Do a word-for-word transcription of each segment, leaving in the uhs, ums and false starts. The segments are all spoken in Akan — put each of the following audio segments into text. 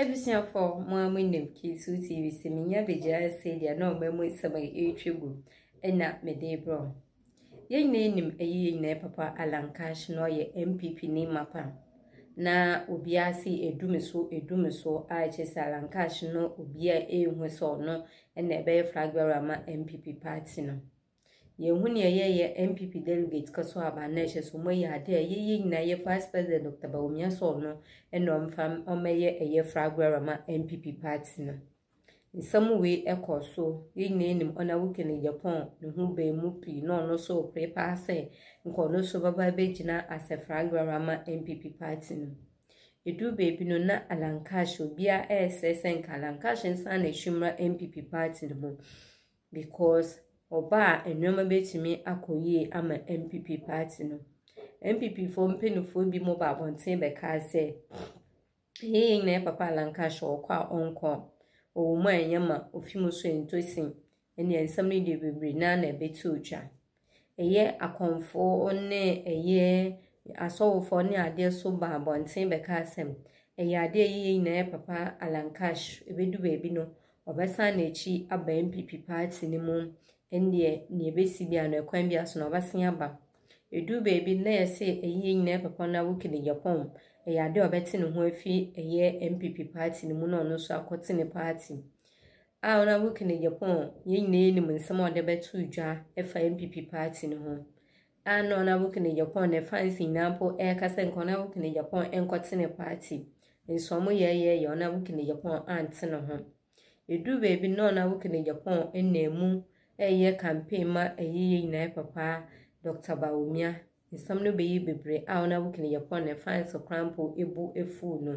Ebusia for mo amunim Kisu T V seminya beja say dia na omamu sama etwegu ena mede bro. Ye nyina enim eyi nyina papa Alankash no ye M P P ni mapa. Na obiasi edumeso edumeso a chese Alankash no obia ehwe so no ena ebe flag bearer ma M P P party no. Ye huni ye ye M P P delegate kaso aba na cheso mo ye ade ye ye nyina ye vice president Doctor Bawumia so no ena omfam omeye eye flag bearer ma M P P party no. In some way echo so ye name on a week in Japan no hu be mu pi no no so prepare say nko no so baba begina as a flag bearer ma M P P party no. Edu baby no na Alankash obia e se sen Alankash nsa na ehwumra M P P party no because oba enwema betimi akoye ama M P P party no. M P P fo mpenufo bi mo ba bonten be ka say hey na papa Alankash okwa onko o mu anyama ofimu so entosin ene ensam ne de bebre na na betu twa eye akonfo one eye asowofo ne ade so ba bonten be ka asem eye ade eye na papa Alankash ebedu bebi no obesa na echi aba M P P party ni mu ende ne ebesi bia no ekwan bia so na obasen aba edu bebi na yese eye na papa na wukini Japan eye ade obeti ne ho afi eye M P P party ni mu no no so akote ne party a ona wukini Japan ye nyine ni munsem ode betu dwa efa M P P party ni ho a no na wukini Japan ne fancy nampo e kase nkona wukini Japan enkote ne party nso mo ye ye ye ona wukini Japan ante no ho edu bebi no na wukini Japan enemu eye campaign ma eye nyina papa Doctor Bawumia nsam no beyi bebre a ona wukini Japan ne fans okrampo ebu efu no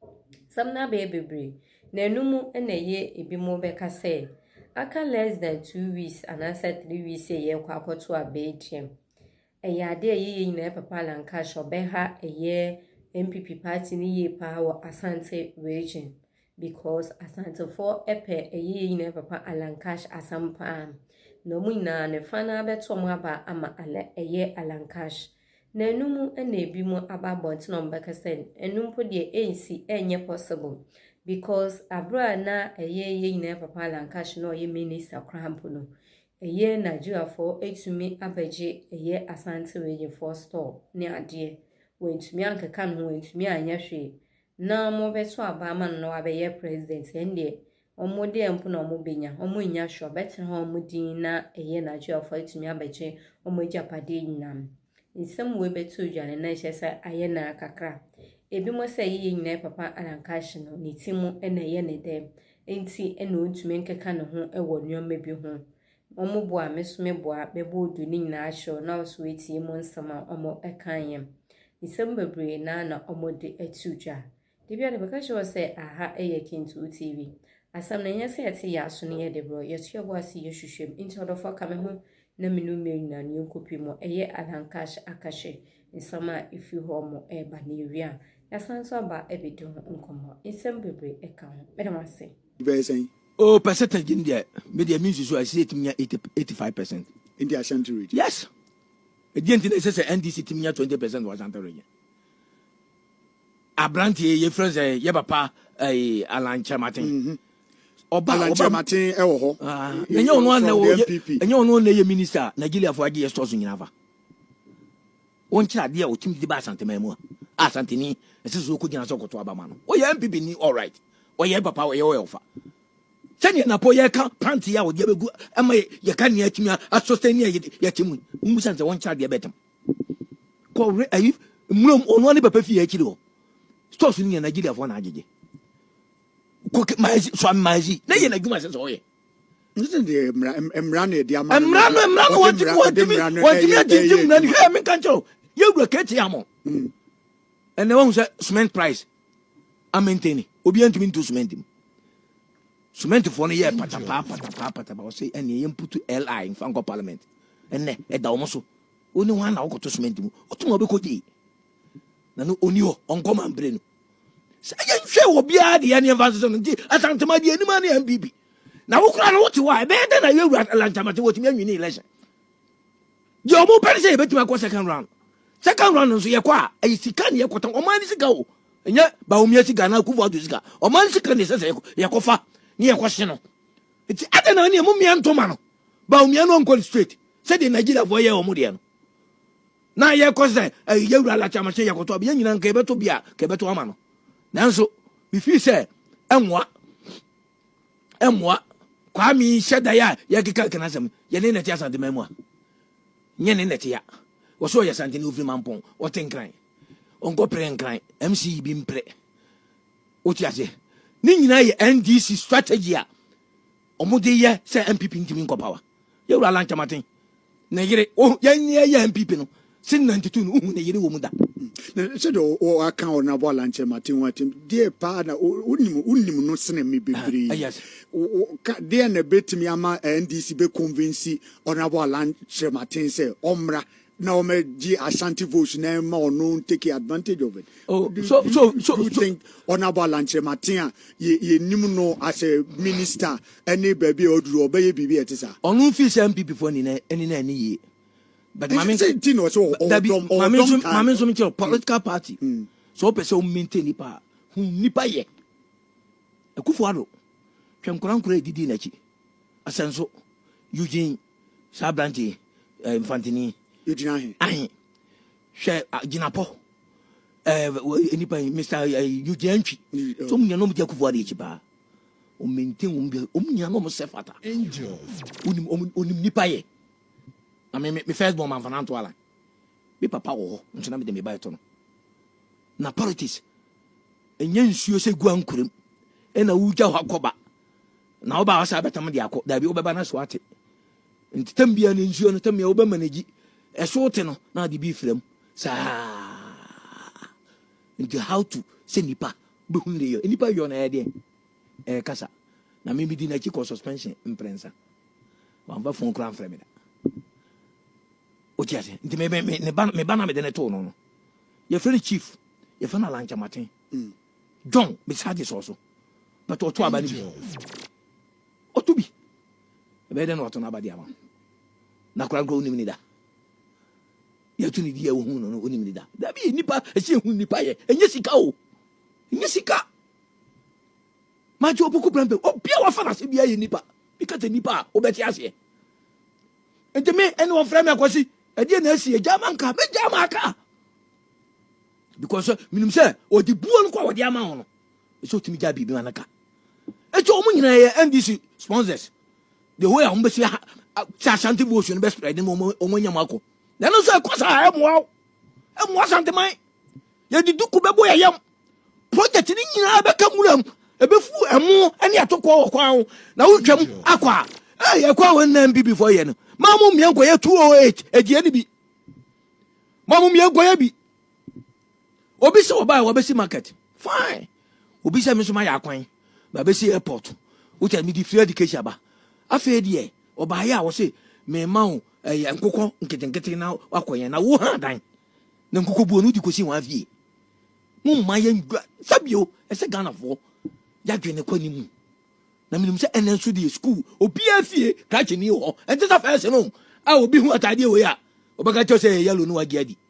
sam na be bebre na enumu na ye ebi mo be ka say aka less than two weeks and answer three weeks ye kwa akoto abediem eye ade eye nyina papa Alankash obeha eye M P P party ni ye pa wo Asante region because Asante for epe eye nyina papa Alankash asampa no mu na ne fana beto mo aba ama ale eye Alankash na enumu na ebi mo aba bonti no mbeka say enumpo de ensi enye possible because abra na eye ye nyina papa Alankash no ye minister krampo no eye Nigeria for etumi abeje eye Asante region for store ne ade wentumi ankeka no wentumi anya hwe na mo beto aba ama no abeye president ende omode empo na omobenya omunya hwe beto ha omudin na eye Nigeria for etumi abeje omojapade nyinam nsem we beto dwane na hyesa aye na kakra ebi mo say ye nyina papa Alankash no ne timu ena ye ne dem enti ena ontumi nkeka ne ho ewo nneoma bi ho omobo amesome boa bebo odu ni nyina ahyo na so etie mo nsama omo ekanyem nsem bebre na na omode etudwa de bia de beka show say aha eye Kintu T V asam na yesi ati ya so ne ye de bro yetu yobo asi yehwehwem enti odofo kame ho na minu me nyina ne nkopi mo eye Alankash akahye nsama ifi ho mo eba ne wia yasanso aba ebido nkomo nsem bebre eka ho bedamase very saying oh percentage in there media means so I see it mean eighty-five percent in the Ashanti region. Yes. The didn't say N D C mean twenty percent was Ashanti region. Abranti ye friends ye papa eh Alancha Martin. Mhm. Oba Alancha Martin e wo ho. Ah, enye ono na wo enye ono na ye minister Nigeria for age stores nyinafa. Won kira de o tim di ba Asante mamu. Asante ni ese so ko gina so koto abama no. O ye M P P ni all right. O ye papa o ye o fa. Sani na po ye ka panti ya o de begu ama ye ka ne atimi a sustain ye ye timu. Mu sanse won kira de betem. Ko re ayi mum ono ne papa fi ye kiri o. Stores ni Nigeria for na ajeje. Ko mazi so mazi. Na ye na dwuma se so ye. Listen the emra na de ama. Emra no emra no want want me want me atintim na he me kan cho. Ye wura keti amo. Mm. And the one say cement price I maintain obi antimi into cement. Cement for no year patapa patapa patapa say any input to L I in Fango Parliament. And ne e da omoso. Oni one na okoto cement mu. Otumo be koji. Na no oni ho onko man bre no. Say ye hwe obi a de any emphasis on nti atantama de ani ma na M P P. Na wo kura no wote wa be de na ye wura Alantamate wotimi anwini election. Je omo pere say betima ko second round. Second round nso ye kwa ayi sika ne ye kwota o man sika o nya ba umia sika na kufu adu sika o man sika ne sese ye kofa ne ye kwhye no enti ade na ne mumia ntoma no ba umia no on straight se de Nigeria for ye o mu de no na ye kwose ye wura la chama che ye koto be nyina nka beto bia ka beto ama no nanso we feel say enwa enwa kwa mi sheda ya ye kika kana sam ye ne neti asante mamu a nye ne neti ya wo so ye sante ne ofri mampon wo tenkran onko pre nkran M C bi mpre o ti ase ni nyina ye N D C strategy a omode ye se M P P ntimi nko power ye wura la nchamaten na yire o ye ye M P P no sin ninety-two no hu na yire wo mu da na se do o aka o na bola nchamaten watim de pa na unim unim no sene me bebre yes de na betimi ama N D C be convince ona bola nchamaten se omra na o me gi Ashanti votes na ma ono take advantage of it. Oh, do, so do, so do, so do you so, think Honorable Nchematin ye ye nim no as a minister any baby oduru obey bibi etisa. Onu fi se M P P for ni na eni na ni ye. But mama say tin was o dom mama so mama so me political party. Mm. So person o maintain nipa hu nipa ye. Akufo ado. Twemkoran kura didi na chi. Asenso Eugene Sabranti Infantini Eugene ahin. Ahin. She Ginapo. Eh nipa Mister Eugene Ntwi. So munya no mtia Akufo ado chi ba. O maintain o mbi o munya no mo sefata. Angel. Onim onim nipa ye. I mean, my first born man Fernando Ala. Me papa wo, nso na me de me ba eto no. Na politics. Enye nsuo se guan kurem. E na wuja ho akoba. Na oba asa betam de akọ. Da bi obeba na so ate. Nti tambia na nsuo no tambia oba managi. E so te no na de bi frem. Sa. Nti how to say nipa be hunle yo. Nipa yo na e de. E kasa. Na me bi di na chi ko suspension imprensa. Wa mba fon kran frem da. Otiase nti me me ne ba me ba na me de ne to no no ye friend chief ye fa na lancha matin mm John be sade so so but oto aba ni bi oto bi e be de no oto na aba di ama na kura gro ni da ye tu ni di ye wo hu no no oni ni da da bi nipa e se hu nipa ye enye sika o enye sika ma jo boku prampe obi a wa fa na se bia ye nipa bi ka te nipa o beti ase ente me ene wo frame akwasi ade na asi ejama nka me jama aka because minimum say o di buo no kwa wo di ama ho no so timi ja bibi manaka e cho omu nyina ye N D C sponsors the way am be see Ashanti vote no be spread no omu nyam akọ na no so ekosa e mo e mo Ashanti man ye di duku be boy yam project ni nyina be kamuram e be fu emu ene atokọ wo kwa na wo twam akwa eh ye kwa won na M P P for ye no mamu mienko ye two oh eight ejie ni bi mamu mienko ye bi obi se oba wo be si market fine obi se me so ma ya kwan ba be si airport wo tell me di free education ba afa die oba ya wo se me ma wo eh nkokọ nketenkete na akoyen na wo ha dan na nkokọ buo no di kosi wan afie mu ma ye ngua sabio e se Ghana fo ya dwene kwani mu na minimum say enen so di school obi afie ka cheni ho ente sa fa se no a obi hu atade we ya obaka cho say yellow no wagi adi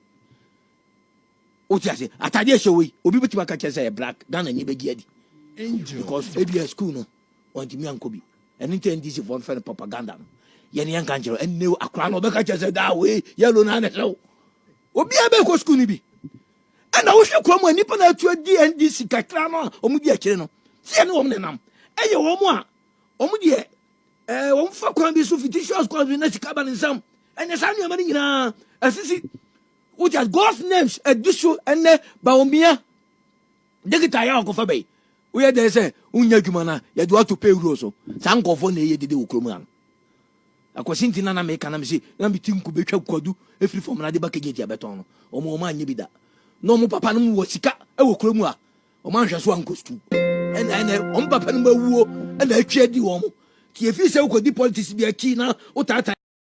o ti ase atade show we obi beti baka cho say black Ghana ni bagi adi because A B S school no want me anko bi eni ten this for fan propaganda no ye ne yanka njero enne akra no obaka cho say da we yellow na na show obi abe ko school ni bi ana wo hwe kromo nipa na atu di N D C kakra no omudi akire no se ne wo nenam eye wo mu a omu de eh wo mfa kwan bi so fictitious kwan bi na sika ba nsam enya sa nua mani nyina asisi which has God's names edition ene ba omia digital ya ko fa bai we dey say unya dwuma na ya do to pay rules so san nkofo na eye dede wo kromu an akosinti na na me kana me si na me tinku betwa kwadu efiri fom na de ba keje ti abeton no omo omo anye bi da no mo papa no wo sika e wo kromu a omo anhwe so ankostu and and on papa no mawuo and atwa di wo mo ti efi se wo di politics bi aki na wo tata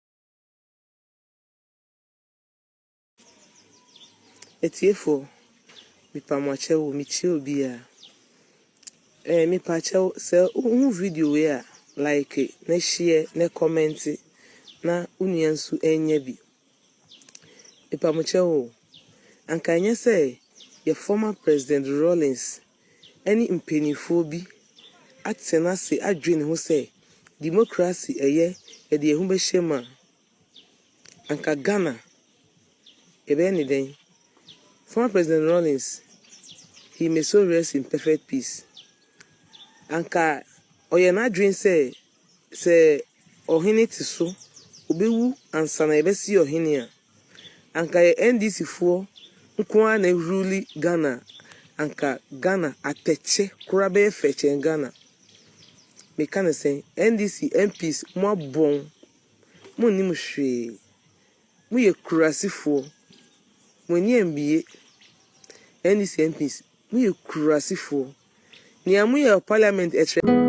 etiefo mi pamoche wo mi chi obi a eh mi pache se un video we a like na share na comment na uniansu enye bi mi pamoche wo anka nya se your former President Rawlings any mpanyinfoɔ atena se adwene ho sɛ democracy ɛyɛ ɛde ehu bɛhyɛ ma anka Ghana ebe ni den. Former President Rawlings, he may so rest in perfect peace. Anka oye na adwene sɛ sɛ ɔhene ti so obewu ansa na ebesi ɔhene a anka ye N D C foɔ nko a na rule Ghana anka Ghana ateche kura be feche Ghana. Me can say N D C M Ps mo bon mo ni mo hwe mo ye kurasifo mo ni M B A N D C M Ps mo ye kurasifo ni amu ye parliament etre